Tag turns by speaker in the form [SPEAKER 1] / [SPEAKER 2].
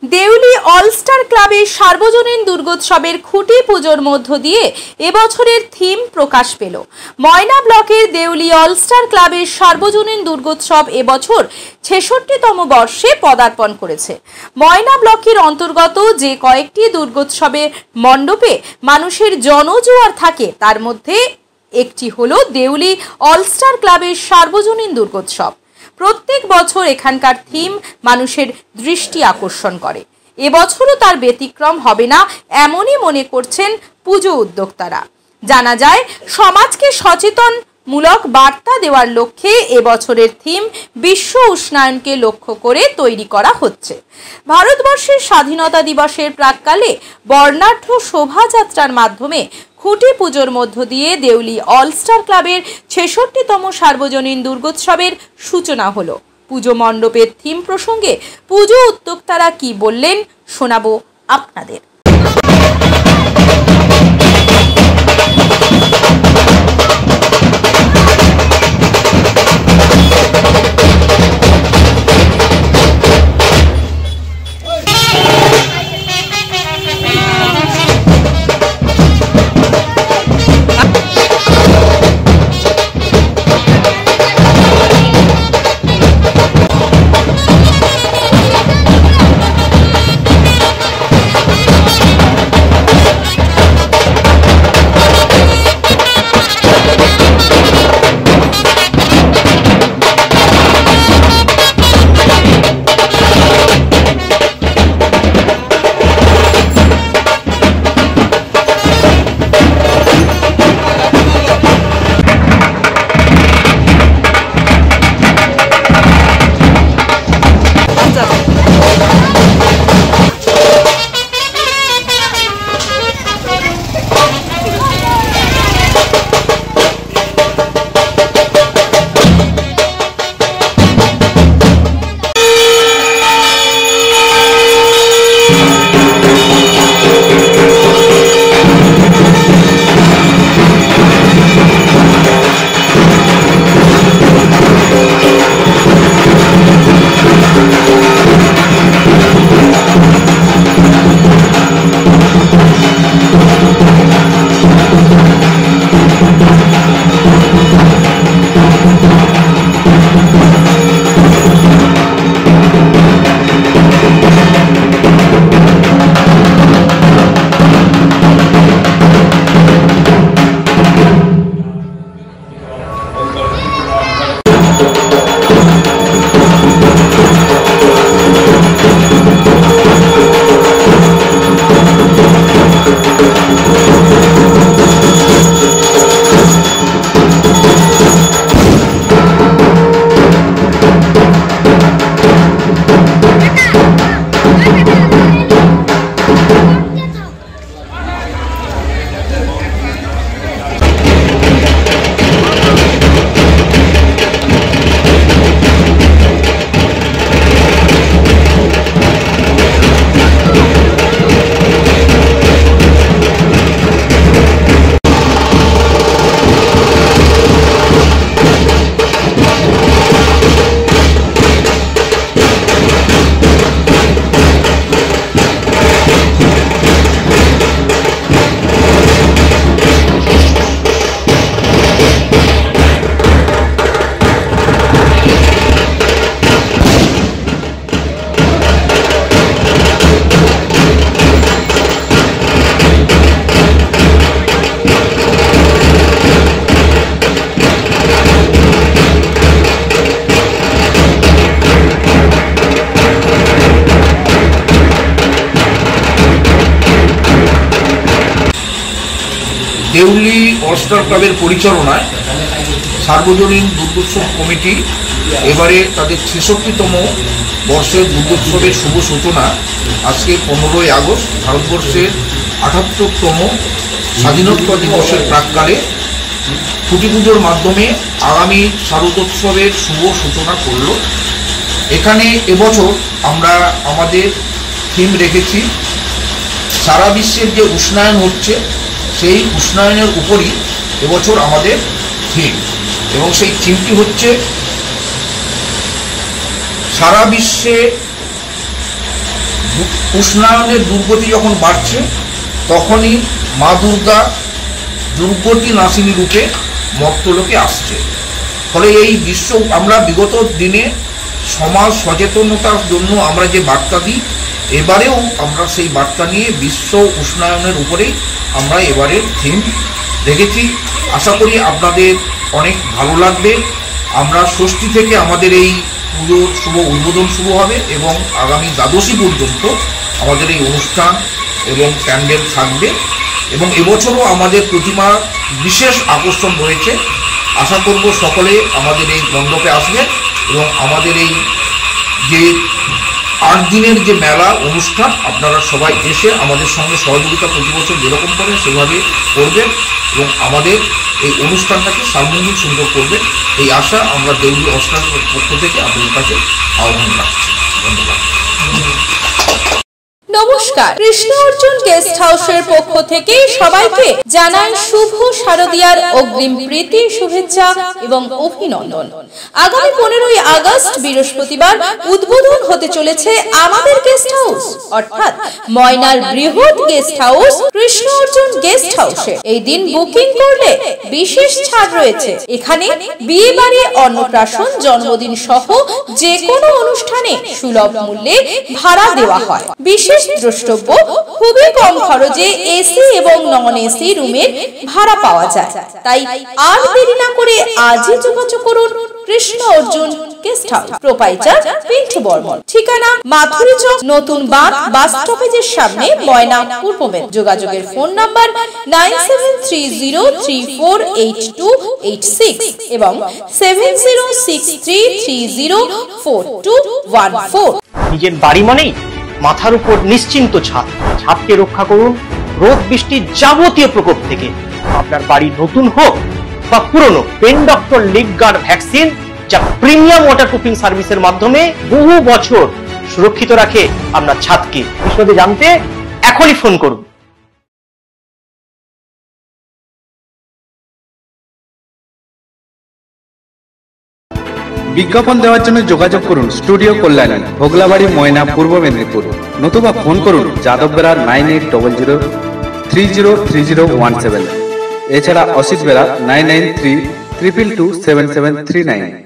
[SPEAKER 1] Deuli all star ক্লাবের সার্বজনীন দুর্গোৎসবের খুঁটি পুজোর মধ্য দিয়ে এবছরের থিম প্রকাশ পেল। ময়না ব্লকের দেউলি অলস্টার ক্লাবের সার্বজনীন দুর্গোৎসব এবছর ৬৬তম বর্ষে পদার্পণ করেছে। ময়না ব্লকের অন্তর্গত যে কয়েকটি দুর্গোৎসবের মণ্ডপে মানুষের জনজোয়ার থাকে তার মধ্যে একটি হলো দেউলি অলস্টার ক্লাবের সার্বজনীন দুর্গোৎসব। প্রত্যেক বছর এখানকার থিম মানুষের দৃষ্টি আকর্ষণ করে। এবছরও তার ব্যতিক্রম হবে না এমনই মনে করছেন পুজো উদ্যোক্তারা। জানা যায়, সমাজকে সচেতনমূলক বার্তা দেওয়ার লক্ষ্যে এবছরের থিম বিশ্ব উষ্ণায়নকে লক্ষ্য করে তৈরি করা হচ্ছে। ভারতবর্ষের স্বাধীনতা দিবসের প্রাক্কালে বর্ণাঢ্য শোভাযাত্রার মাধ্যমে খুঁটি পুজোর মধ্য দিয়ে দেউলি অলস্টার ক্লাবের ৬৬তম সার্বজনীন দুর্গোৎসবের সূচনা হলো। পুজো মণ্ডপের থিম প্রসঙ্গে পুজো উদ্যোক্তারা কি বললেন শোনাবো আপনাদের।
[SPEAKER 2] দেউলি অলস্টার ক্লাবের পরিচালনায় সার্বজনীন দুর্গোৎসব কমিটি এবারে তাদের ৬৬তম বর্ষের দুর্গোৎসবের শুভ সূচনা আজকে ১৫ই আগস্ট ভারতবর্ষের ৭৮তম স্বাধীনতা দিবসের প্রাক্কালে খুঁটি পুজোর মাধ্যমে আগামী শারদোৎসবের শুভ সূচনা করল। এখানে এবছর আমরা আমাদের থিম রেখেছি সারা বিশ্বের যে উষ্ণায়ন হচ্ছে সেই উষ্ণায়নের উপরই এবছর আমাদের থিম, এবং সেই থিমটি হচ্ছে সারা বিশ্বে উষ্ণায়নের দুর্গতি যখন বাড়ছে তখনই মা দুর্গা দুর্গতি নাশিনী রূপে মর্তলোকে আসছে। ফলে এই বিশ্ব আমরা বিগত দিনে সমাজ সচেতনতার জন্য আমরা যে বার্তা দিই, এবারেও আমরা সেই বার্তা নিয়ে বিশ্ব উষ্ণায়নের উপরেই আমরা এবারের থিম রেখেছি। আশা করি আপনাদের অনেক ভালো লাগবে। আমরা ষষ্ঠী থেকে আমাদের এই পুজোর শুভ উদ্বোধন শুরু হবে এবং আগামী দ্বাদশী পর্যন্ত আমাদের এই অনুষ্ঠান এবং প্যান্ডেল থাকবে এবং এবছরও আমাদের প্রতিমা বিশেষ আকর্ষণ রয়েছে। আশা করব সকলে আমাদের এই মণ্ডপে আসবে এবং আমাদের এই যে 8 দিনের যে মেলা অনুষ্ঠান আপনারা সবাই এসে আমাদের সঙ্গে সহযোগিতা প্রতি বছর যেরকম করেন সেভাবে করবেন এবং আমাদের এই অনুষ্ঠানটাকে সার্বজনীন সুন্দর করবেন, এই আশা আমরা দেউলি অস্টার পক্ষ থেকে আপনাদের কাছে আহ্বান রাখছি। ধন্যবাদ।
[SPEAKER 1] নমস্কার, কৃষ্ণ অর্জুন গেস্ট হাউসের পক্ষ থেকে সবাইকে জানাই শুভ শারদীয়ার অগ্রিম প্রীতি, শুভেচ্ছা এবং অভিনন্দন। আগামী 15ই আগস্ট বৃহস্পতিবার উদ্বোধন হতে চলেছে আমাদের গেস্ট হাউস, অর্থাৎ ময়নার বৃহৎ guest house Krishna Arjun guest হাউসে। এই দিন বুকিং করলে বিশেষ ছাড় রয়েছে। এখানে বিয়ে বাড়ি, অন্নপ্রাশন, জন্মদিন সহ যে কোনো অনুষ্ঠানে সুলভ মূল্যে ভাড়া দেওয়া হয়। বিশেষ দ্রষ্টব্য, খুবই কম খরচে এসি এবং নন এসি রুমের ভাড়া পাওয়া যায়। তাই আর দেরি না করে আজই যোগাযোগ করুন Krishna Arjun guest house, proprietor Pintu Barman, ঠিকানা মাথুরি চক, নতুন বাস স্টপেজের সামনে, ময়না, পূর্ব মেদিনীপুর। যোগাযোগের ফোন নাম্বার 9730348286 এবং 7063304214।
[SPEAKER 3] নিজের বাড়ি মানেই মাথার উপর নিশ্চিন্ত ছাদ। ছাদকে রক্ষা করুন রোদ বৃষ্টির যাবতীয় প্রকোপ থেকে। আপনার বাড়ি নতুন হোক বা পুরনো, pen doctor leak guard vaccine, যা প্রিমিয়াম ওয়াটারপ্রুফিং সার্ভিসের মাধ্যমে বহু বছর সুরক্ষিত রাখে আপনার ছাদকে। বিশদে জানতে এখনই ফোন করুন।
[SPEAKER 4] বিজ্ঞাপন দেওয়ার জন্য যোগাযোগ করুন স্টুডিও কল্যাণী, ভোগলাবাড়ি, ময়না, পূর্ব মেদিনীপুর। নতুবা ফোন করুন যাদববেড়া 9800303017। এছাড়া অসিত বেড়া 9932227739।